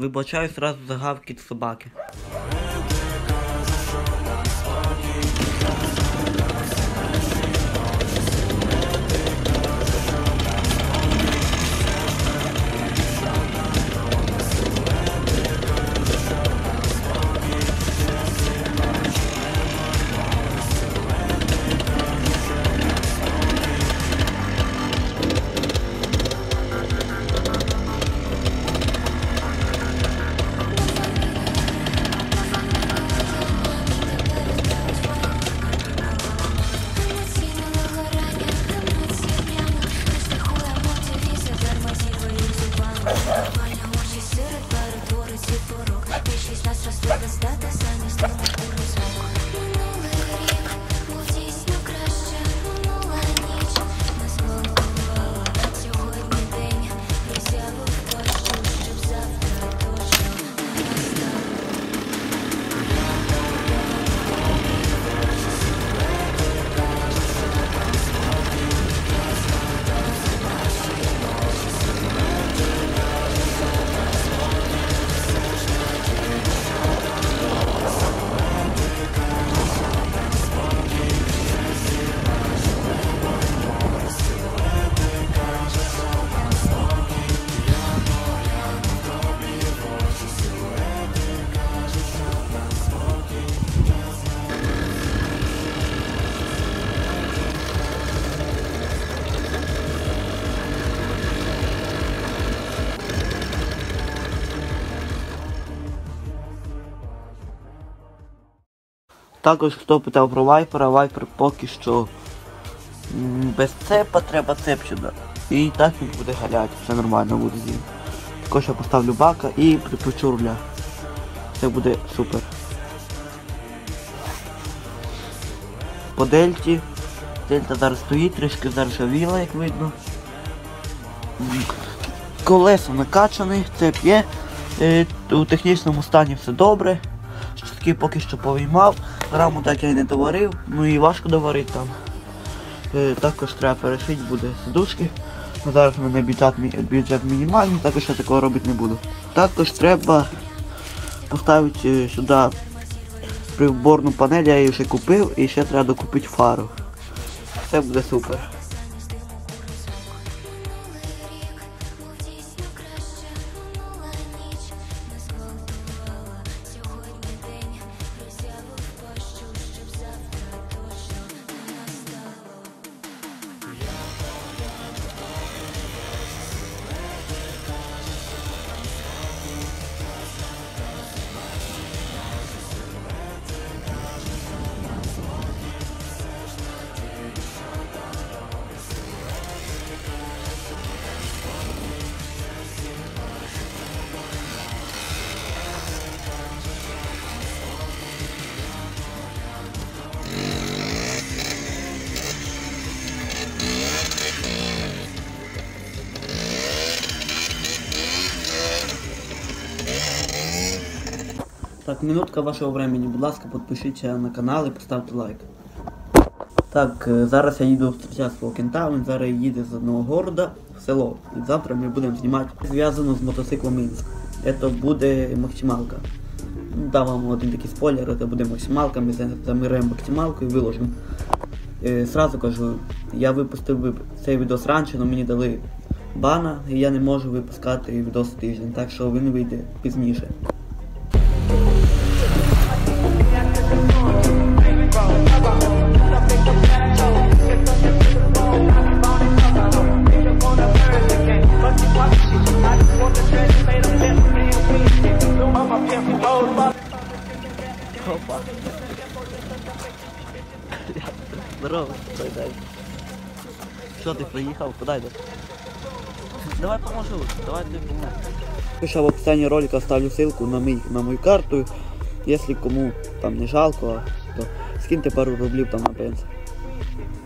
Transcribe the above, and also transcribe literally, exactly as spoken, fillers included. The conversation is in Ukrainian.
Вибачаю сразу за гавкіт собаки. Також, хто питав про вайпера, вайпер поки що без цепа, треба цеп сюди. І так він буде галяти, все нормально буде з ним. Також я поставлю бака і прикручу руля. Це буде супер. По дельті. Дельта зараз стоїть, трішки заржавіла, як видно. Колесо накачане, цеп є. Е, у технічному стані все добре. Щитки поки що повиймав, раму так я й не доварив, ну і важко доварити там. Е, також треба перешити буде сидушки. Ну, зараз у мене бюджет, бюджет мінімальний, також я такого робити не буду. Також треба поставити сюди приборну панель, я її вже купив і ще треба докупити фару. Все буде супер. Так, минутка вашого времени, будь ласка, підпишіться на канал і поставте лайк. Так, зараз я їду зустрічати свого кента, він зараз їде з одного города в село. І завтра ми будемо знімати зв'язано з мотоциклом Мінськ. Це буде максималка. Дам вам один такий спойлер, це буде максималка, ми заміряємо максималку і виложимо. Е, сразу кажу, я випустив цей відос раніше, але мені дали бана, і я не можу випускати відос тиждень, так що він вийде пізніше. Опа. Здорово, дай дай. Що ти приїхав? Куди йдеш? Давай поможу, давай тобі поможу. Ще в описанні ролика ставлю ссылку на, мій, на мою карту. Якщо кому там не жалко, то скиньте пару рублів там на пенсію.